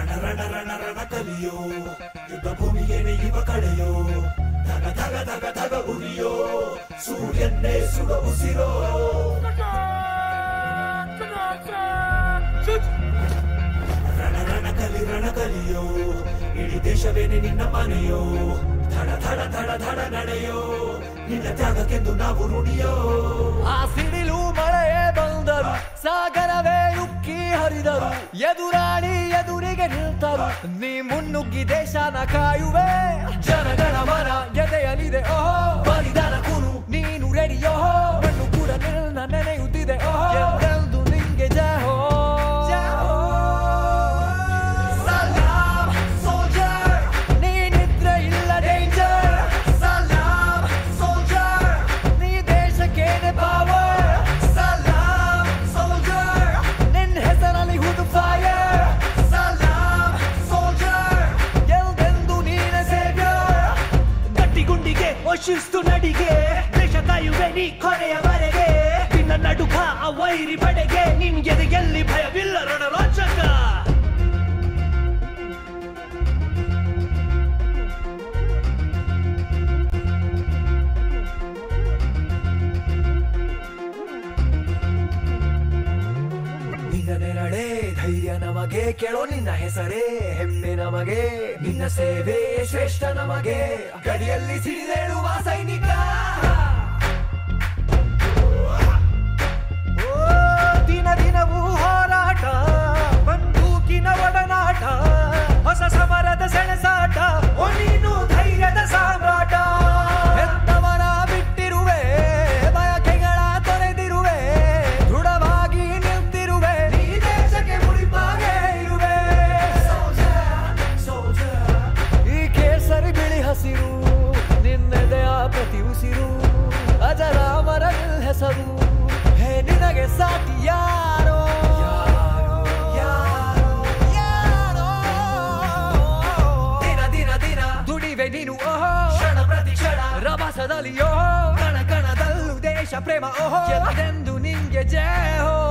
ಕಲಿಯೋ ಯುದ್ಧ ಭೂಮಿಯೇನೆ ಇವ ಕಳೆಯೋ ಧಗ ಧಗ ಧಗ ಧಗ ಉರಿಯೋ ಸೂರ್ಯನ್ನೇ ಸುಡ ಉಸಿರೋ ರಣ ಕಲಿಯೋ ಇಡೀ ದೇಶವೇನೆ ನಿನ್ನ ಮನೆಯೋ ಧಡ ಧಡ ಧಡ ಧಡ ನಡೆಯೋ ನಿನ್ನ ತ್ಯಾಗಕ್ಕೆಂದು ನಾವು ಋಣಿಯೋ ಆ ಸಿಡಿಲು ಮಳೆಯೇ ಬಂದರು ಸಾಗರವೇ ಉಕ್ಕಿ ಹರಿದರು ಎದುರಾಳಿ ಎದುರಿಗೆ ನಿಲ್ತರು ನೀ ಮುನ್ನುಗ್ಗಿ ದೇಶನ ಕಾಯುವೆ ಜನಗಣ ಮನ ಎದೆಯಲಿದೆ ಓಹೋ ಬಲಿದಾನ ಕುರು ನೀನು ರೆಡಿಯೋ ಮಣ್ಣು ಕೂಡ ನಿನ್ನ ನೆನೆಯುತ್ತಿದೆ ಓಹೋ ಎಂದೆಂದು ನಿಂಗೆ ಜಯ ಹೋ ಶಿಸ್ತು ನಡಿಗೆ ದೇಶ ಕಾಯುವೆ ನೀ ಕೊನೆಯವರೆಗೆ ನಿನ್ನ ನಡುಕ ಆ ವೈರಿ ಬಡೆಗೆ ನಿನ್ಗೆ ಎಲ್ಲಿ ಭಯವಿಲ್ಲ ರಣರೋಚಕ ನಿನ್ನ ನೆರಳೆ ಧೈರ್ಯ ನಮಗೆ ಕೇಳೋ ನಿನ್ನ ಹೆಸರೇ ಹೆಮ್ಮೆ ನಮಗೆ ನಿನ್ನ ಸೇವೆ ಶ್ರೇಷ್ಠ ನಮಗೆ ಗಡಿಯಲ್ಲಿ ಸಿಡಿದೇಳುವ ಸೈನಿಕ ದಿನ ದಿನವೂ ಹೋರಾಟ ಬಂದೂಕಿನ ಒಡನಾಟ ಹೊಸ ಸಮರದ ಸೆಣಸಾಟ ಓ ನೀನು ಧೈರ್ಯದ ಸಾಮ್ರಾಟ ಹೆತ್ತವನ ಬಿಟ್ಟಿರುವೆ ಬಯಕೆಗಳ ತೊರೆದಿರುವೆ ದೃಢವಾಗಿ ನಿಂತಿರುವೆ ನೀ ದೇಶಕ್ಕೆ ಮುಡಿಪಾಗೆ ಇರುವೆ ಈ ಕೇಸರಿ ಬಿಳಿ ಹಸಿರು ನಿನ್ನೆದೆಯ ಪ್ರತಿ ಉಸಿರು ಅಜರಾಮರ ಹೆಸರು ಹೇ ನಿನಗೆ ಸಾಟಿ ಯಾರೋ ದಿನ ದಿನ ದಿನ ದುಡಿವೆ ನೀನು ಓಹೋ ಕ್ಷಣ ಪ್ರತಿ ಕ್ಷಣ ರಭಸದಲ್ಲಿ ಓಹೋ ಕಣ ಕಣದಲ್ಲೂ ದೇಶ ಪ್ರೇಮ ಓಹೋ ಎಂದೆಂದು ನಿಂಗೆ ಜಯ ಹೋ